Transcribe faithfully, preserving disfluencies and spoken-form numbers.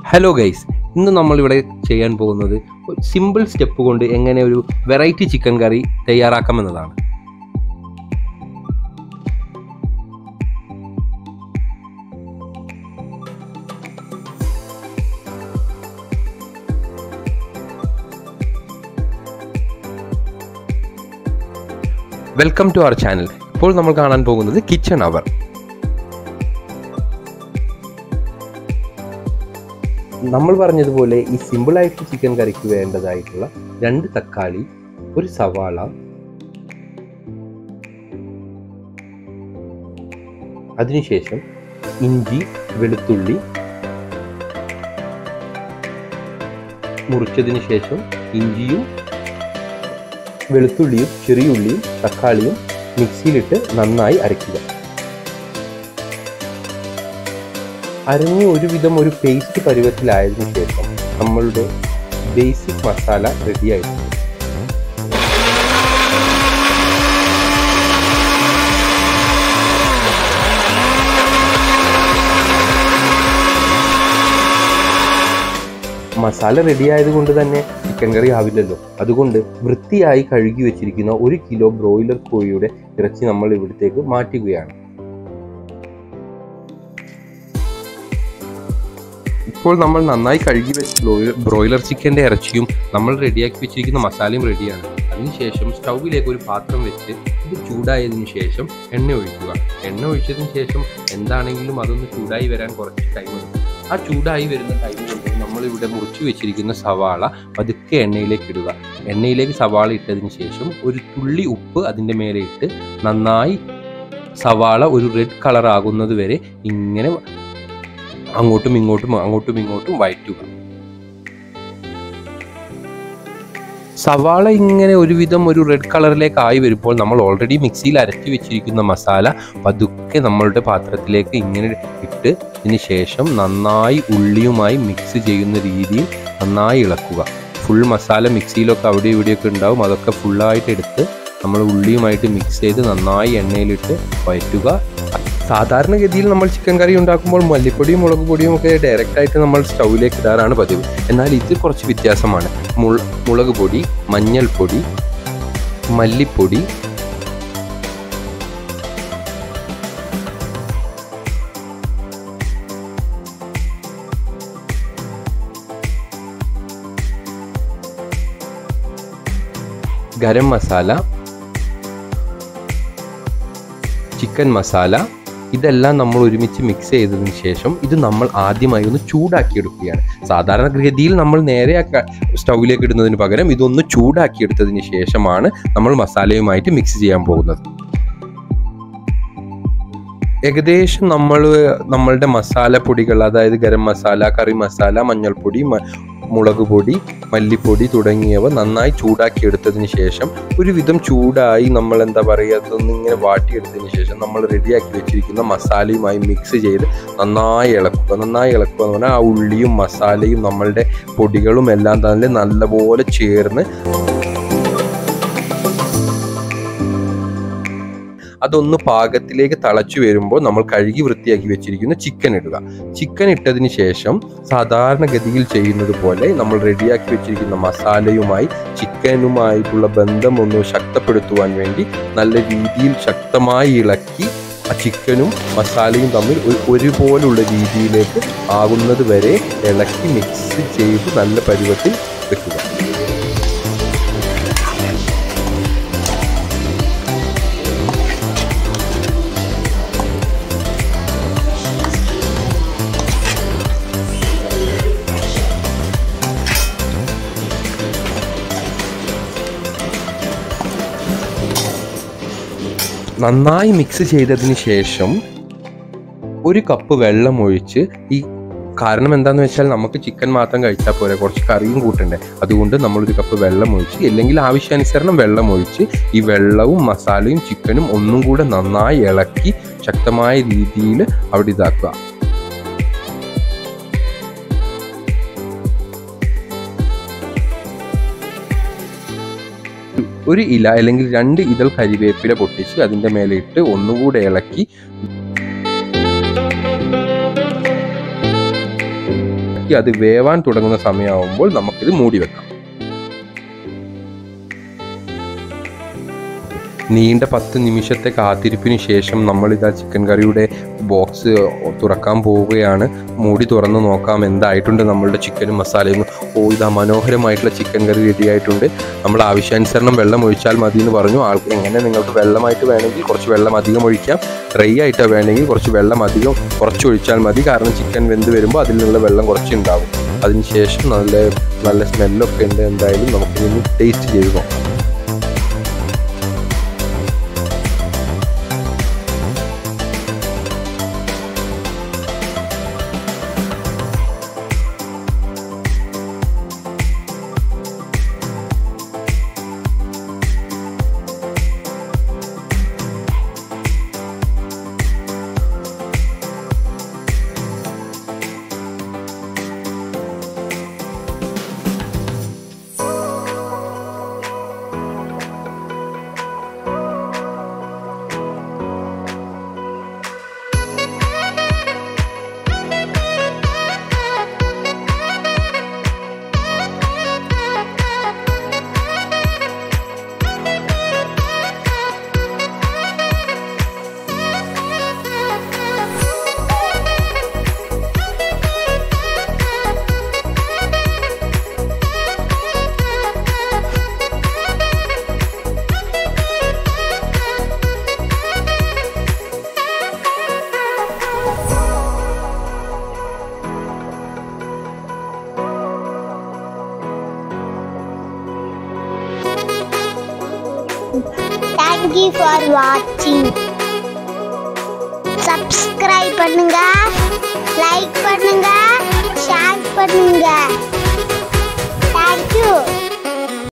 Hello guys, ഇന്ന് നമ്മളിവിടെ ചെയ്യാൻ പോകുന്നത് സിമ്പിൾ സ്റ്റെപ്പ് കൊണ്ട് എങ്ങനെ ഒരു വെറൈറ്റി ചിക്കൻ കറി തയ്യാറാക്കാമെന്നതാണ്. Welcome to our channel. ഇപ്പോൾ നമ്മൾ കാണാൻ പോകുന്നത് കിച്ചൺ അവർ. നമ്മൾ പറഞ്ഞതുപോലെ ഈ സിമ്പിളായിട്ട് ചിക്കൻ കറിക്ക് വേണ്ടതായിട്ടുള്ള രണ്ട് തക്കാളി, ഒരു സവാള, അതിനുശേഷം ഇഞ്ചി, വെളുത്തുള്ളി മുറിച്ചതിന് ശേഷം ഇഞ്ചിയും വെളുത്തുള്ളിയും ചെറിയ ഉള്ളിയും തക്കാളിയും മിക്സിയിലിട്ട് നന്നായി അരയ്ക്കുക. അരഞ്ഞ് ഒരുവിധം ഒരു പേസ്റ്റ് പരുവത്തിലായതിനു ശേഷം നമ്മളുടെ ബേസിക് മസാല റെഡിയായിട്ടുണ്ട്. മസാല റെഡി ആയതുകൊണ്ട് തന്നെ ചിക്കൻ കറി ആവില്ലല്ലോ. അതുകൊണ്ട് വൃത്തിയായി കഴുകി വെച്ചിരിക്കുന്ന ഒരു കിലോ ബ്രോയിലർ കോഴിയുടെ ഇറച്ചി നമ്മൾ ഇവിടത്തേക്ക് മാറ്റുകയാണ്. ഇപ്പോൾ നമ്മൾ നന്നായി കഴുകി വെച്ച ബ്രോയിലർ ചിക്കൻ്റെ ഇറച്ചിയും നമ്മൾ റെഡിയാക്കി വെച്ചിരിക്കുന്ന മസാലയും റെഡിയാണ്. അതിനുശേഷം സ്റ്റൗവിലേക്ക് ഒരു പാത്രം വെച്ച് ഇത് ചൂടായതിനു ശേഷം എണ്ണ ഒഴിക്കുക. എണ്ണ ഒഴിച്ചതിന് ശേഷം എന്താണെങ്കിലും അതൊന്ന് ചൂടായി വരാൻ കുറച്ച് ടൈം എടുക്കും. ആ ചൂടായി വരുന്ന ടൈം കൊണ്ട് നമ്മളിവിടെ മുറിച്ച് വെച്ചിരിക്കുന്ന സവാള പതുക്കെ എണ്ണയിലേക്ക് ഇടുക. എണ്ണയിലേക്ക് സവാള ഇട്ടതിന് ശേഷം ഒരു തുള്ളി ഉപ്പ് അതിൻ്റെ മേലെ ഇട്ട് നന്നായി സവാള ഒരു റെഡ് കളർ ആകുന്നത് വരെ ഇങ്ങനെ അങ്ങോട്ടും ഇങ്ങോട്ടും അങ്ങോട്ടും ഇങ്ങോട്ടും വഴറ്റുക. സവാള ഇങ്ങനെ ഒരുവിധം ഒരു റെഡ് കളറിലേക്ക് ആയി വരുമ്പോൾ നമ്മൾ ഓൾറെഡി മിക്സിയിൽ അരച്ച് വെച്ചിരിക്കുന്ന മസാല പതുക്കെ നമ്മളുടെ പാത്രത്തിലേക്ക് ഇങ്ങനെ ഇട്ട് ഇതിന് ശേഷം നന്നായി ഉള്ളിയുമായി മിക്സ് ചെയ്യുന്ന രീതിയിൽ നന്നായി ഇളക്കുക. ഫുൾ മസാല മിക്സിയിലൊക്കെ അവിടെ ഇവിടെയൊക്കെ ഉണ്ടാവും. അതൊക്കെ ഫുള്ളായിട്ട് എടുത്ത് നമ്മൾ ഉള്ളിയുമായിട്ട് മിക്സ് ചെയ്ത് നന്നായി എണ്ണയിലിട്ട് വഴറ്റുക. സാധാരണഗതിയിൽ നമ്മൾ ചിക്കൻ കറി ഉണ്ടാക്കുമ്പോൾ മല്ലിപ്പൊടിയും മുളക് പൊടിയും ഒക്കെ ഡയറക്റ്റായിട്ട് നമ്മൾ സ്റ്റൗവിലേക്ക് ഇടാറാണ് പതിവ്. എന്നാൽ ഇത് കുറച്ച് വ്യത്യാസമാണ്. മുളക് പൊടി, മഞ്ഞൾപ്പൊടി, മല്ലിപ്പൊടി, ഗരം മസാല, ചിക്കൻ മസാല, ഇതെല്ലാം നമ്മൾ ഒരുമിച്ച് മിക്സ് ചെയ്തതിന് ശേഷം ഇത് നമ്മൾ ആദ്യമായി ഒന്ന് ചൂടാക്കിയെടുക്കുകയാണ്. സാധാരണഗതിയിൽ നമ്മൾ നേരെ സ്റ്റൗവിലേക്ക് ഇടുന്നതിന് പകരം ഇതൊന്ന് ചൂടാക്കിയെടുത്തതിന് ശേഷമാണ് നമ്മൾ മസാലയുമായിട്ട് മിക്സ് ചെയ്യാൻ പോകുന്നത്. ഏകദേശം നമ്മൾ നമ്മളുടെ മസാലപ്പൊടികൾ, അതായത് ഗരം മസാല, കറി മസാല, മഞ്ഞൾപ്പൊടി, മുളക് പൊടി, മല്ലിപ്പൊടി തുടങ്ങിയവ നന്നായി ചൂടാക്കിയെടുത്തതിന് ശേഷം ഒരുവിധം ചൂടായി നമ്മൾ എന്താ പറയുക അതൊന്ന് ഇങ്ങനെ വാട്ടിയെടുത്തതിന് ശേഷം നമ്മൾ റെഡിയാക്കി വെച്ചിരിക്കുന്ന മസാലയുമായി മിക്സ് ചെയ്ത് നന്നായി ഇളക്കുക. നന്നായി ഇളക്കുക എന്ന് പറഞ്ഞാൽ ആ ഉള്ളിയും മസാലയും നമ്മളുടെ പൊടികളും എല്ലാം തന്നെ നല്ലപോലെ ചേർന്ന് അതൊന്ന് പാകത്തിലേക്ക് തിളച്ചു വരുമ്പോൾ നമ്മൾ കഴുകി വൃത്തിയാക്കി വെച്ചിരിക്കുന്ന ചിക്കൻ ഇടുക. ചിക്കൻ ഇട്ടതിന് ശേഷം സാധാരണഗതിയിൽ ചെയ്യുന്നത് പോലെ നമ്മൾ റെഡിയാക്കി വെച്ചിരിക്കുന്ന മസാലയുമായി ചിക്കനുമായിട്ടുള്ള ബന്ധം ഒന്ന് ശക്തപ്പെടുത്തുവാൻ വേണ്ടി നല്ല രീതിയിൽ ശക്തമായി ഇളക്കി ആ ചിക്കനും മസാലയും തമ്മിൽ ഒരുപോലുള്ള രീതിയിലേക്ക് ആകുന്നത് വരെ ഇളക്കി മിക്സ് ചെയ്ത് നല്ല പരുവത്തിൽ വെക്കുക. നന്നായി മിക്സ് ചെയ്തതിന് ശേഷം ഒരു കപ്പ് വെള്ളം ഒഴിച്ച്, ഈ കാരണം എന്താണെന്ന് വെച്ചാൽ നമുക്ക് ചിക്കൻ മാത്രം കഴിച്ചാൽ പോരെ, കുറച്ച് കറിയും കൂട്ടണ്ടേ. അതുകൊണ്ട് നമ്മളൊരു കപ്പ് വെള്ളം ഒഴിച്ച്, അല്ലെങ്കിൽ ആവശ്യാനുസരണം വെള്ളം ഒഴിച്ച് ഈ വെള്ളവും മസാലയും ചിക്കനും ഒന്നും കൂടെ നന്നായി ഇളക്കി ശക്തമായ രീതിയിൽ അവിടെ ഇതാക്കുക. ഒരു ഇല അല്ലെങ്കിൽ രണ്ട് ഇതൾ കരിവേപ്പില പൊട്ടിച്ച് അതിൻ്റെ മേലെ ഇട്ട് ഒന്നുകൂടെ ഇളക്കി നോക്കി അത് വേവാൻ തുടങ്ങുന്ന സമയമാകുമ്പോൾ നമുക്കിത് മൂടി വെക്കാം. നീണ്ട പത്ത് നിമിഷത്തെ കാത്തിരിപ്പിന് ശേഷം നമ്മളിതാ ചിക്കൻ കറിയുടെ ബോക്സ് തുറക്കാൻ പോവുകയാണ്. മൂടി തുറന്ന് നോക്കാം എന്തായിട്ടുണ്ട് നമ്മളുടെ ചിക്കനും മസാലയും. ഓ, ഇതാ മനോഹരമായിട്ടുള്ള ചിക്കൻ കറി റെഡി ആയിട്ടുണ്ട്. നമ്മൾ ആവശ്യാനുസരണം വെള്ളം ഒഴിച്ചാൽ മതി എന്ന് പറഞ്ഞു. ആൾക്ക് എങ്ങനെ നിങ്ങൾക്ക് വെള്ളമായിട്ട് വേണമെങ്കിൽ കുറച്ച് വെള്ളം അധികം ഒഴിക്കാം, ഡ്രൈ ആയിട്ട് വേണമെങ്കിൽ കുറച്ച് വെള്ളം അധികം കുറച്ച് ഒഴിച്ചാൽ മതി. കാരണം ചിക്കൻ വെന്ത് വരുമ്പോൾ അതിൽ നിന്നുള്ള വെള്ളം കുറച്ചുണ്ടാകും. അതിനുശേഷം നല്ല നല്ല സ്മെല്ലൊക്കെ ഉണ്ട്. എന്തായാലും നമുക്കിനി ടേസ്റ്റ് ചെയ്ത് നോക്കാം. Thank you for watching. Subscribe பண்ணுங்க.